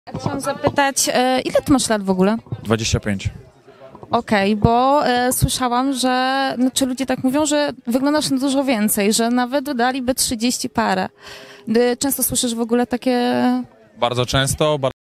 Chciałam zapytać, ile ty masz lat w ogóle? 25. Okej, bo słyszałam, że ludzie tak mówią, że wyglądasz na dużo więcej, że nawet dodaliby 30 parę. Często słyszysz w ogóle takie... Bardzo często,